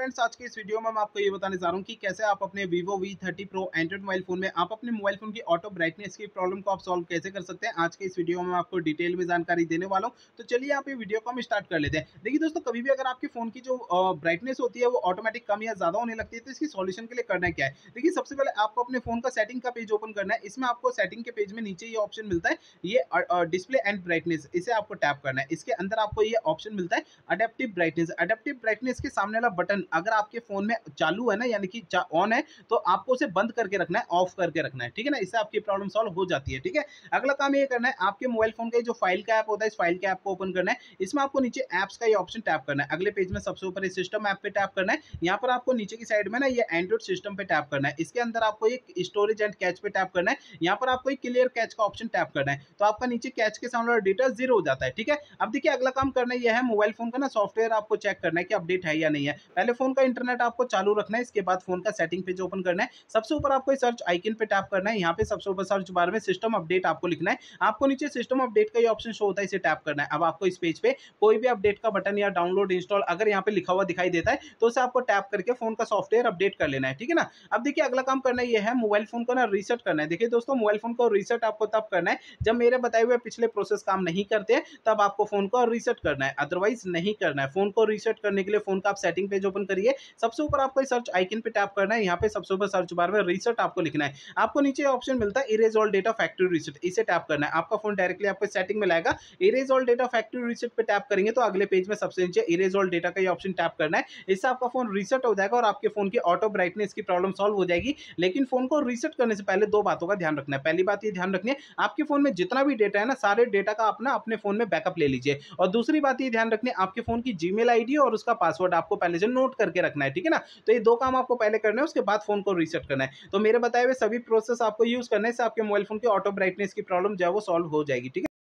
Friends, आज के इस वीडियो में मैं आपको ये बताने जा रहा हूँ कि कैसे आप अपने Vivo V30 Pro android mobile phone में आप अपने मोबाइल फोन की ऑटो ब्राइटनेस की प्रॉब्लम को आप सॉल्व कैसे कर सकते हैं। आज के इस वीडियो में मैं आपको डिटेल में जानकारी देने वाला हूँ। तो चलिए आप ये वीडियो को हम स्टार्ट कर लेते हैं। देखिए दोस्तों, कभी भी अगर आपके फोन की जो ब्राइटनेस होती है वो ऑटोमेटिक कम या ज्यादा होने लगती है, तो इसकी सॉल्यूशन के लिए करना क्या है। देखिए, सबसे पहले आपको अपने फोन का सेटिंग का पेज ओपन करना है। इसमें आपको सेटिंग के पेज में नीचे ये ऑप्शन मिलता है, ये डिस्प्ले एंड ब्राइटनेस, इसे आपको टैप करना है। इसके अंदर आपको ये ऑप्शन मिलता है अडेप्टिव ब्राइटनेस। अडेप्टिव ब्राइटनेस के सामने वाला बटन अगर आपके फोन में चालू है ना, यानी कि ऑन है, तो आपको उसे बंद करके रखना है, ऑफ करके रखना है, ठीक है ना। इससे आपकी प्रॉब्लम सॉल्व हो जाती है, ठीक है। अगला काम ये करना है, आपके मोबाइल फोन का जो फाइल का ऐप होता है, इस फाइल के ऐप को ओपन करना है। इसमें आपको नीचे ऐप्स का ये ऑप्शन टैप करना है। अगले पेज में सबसे ऊपर सिस्टम ऐप पे टैप करना है। यहाँ पर आपको नीचे की साइड में ना ये एंड्रॉइड सिस्टम पे टैप करना है। इसके अंदर आपको एक स्टोरेज एंड कैच पे टैप करना है। यहाँ पर आपको एक क्लियर कैच का ऑप्शन टैप करना है, तो आपका नीचे कैच के सामने डेटा जीरो हो जाता है, ठीक है। अब देखिए, अगला काम करना यह है, मोबाइल फोन का ना सॉफ्टवेयर आपको चेक करना है कि अपडेट है या नहीं है। पहले फोन का इंटरनेट आपको चालू रखना है, इसके बाद फोन का सेटिंग पेज ओपन करना है। सबसे ऊपर आपको सर्च आइकन पे टैप करना है। यहाँ पे सबसे ऊपर सर्च बार में सिस्टम अपडेट आपको लिखना है। आपको नीचे सिस्टम अपडेट का ये ऑप्शन शो होता है, इसे टैप करना है। अब आपको इस पेज पे कोई भी अपडेट का बटन या डाउनलोड इंस्टॉल अगर यहाँ पे लिखा हुआ दिखाई देता है, तो उसे आपको टैप करके फोन का सॉफ्टवेयर अपडेट कर लेना है, ठीक है ना। अब देखिए, अगला काम करना यह है, मोबाइल फोन को ना रीसेट करना है। देखिए दोस्तों, मोबाइल फोन को रीसेट आपको तब करना है जब मेरे बताए हुए पिछले प्रोसेस काम नहीं करते हैं, तब आपको फोन को रीसेट करना है, अदरवाइज नहीं करना है। फोन को रीसेट करने के लिए फोन का आप सेटिंग पेज ओपन करिए। सबसे ऊपर आपको सर्च आइकन पे टैप करना है। यहाँ पे सबसे ऊपर सर्च बार में रीसेट आपको लिखना है। आपको नीचे ऑप्शन मिलता है erase all data factory reset, इसे टैप करना है। आपका फोन डायरेक्टली आपको सेटिंग में लाएगा। Erase all data factory reset पे टैप करेंगे तो अगले पेज में सबसे नीचे इरेज ऑल डेटा का ये ऑप्शन टैप करना है। इससे आपका फोन रीसेट हो जाएगा और आपके फोन की ऑटो ब्राइटनेस की प्रॉब्लम सॉल्व हो जाएगी। लेकिन फोन को रीसेट करने से पहले दो बातों का ध्यान रखना है। पहली बात ये ध्यान रखनी है, आपके फोन में जितना भी डेटा है ना, सारे डेटा का अपना अपने फोन में बैकअप ले लीजिए। और दूसरी बात ये ध्यान रखनी है, आपके फोन की जीमेल आईडी और उसका पासवर्ड आपको पहले से नोट करके रखना है, ठीक है ना। तो ये दो काम आपको पहले करना है, उसके बाद फोन को रीसेट करना है। तो मेरे बताए हुए सभी प्रोसेस आपको यूज करने से आपके मोबाइल फोन की ऑटो ब्राइटनेस की प्रॉब्लम जो है वो सॉल्व हो जाएगी, ठीक है।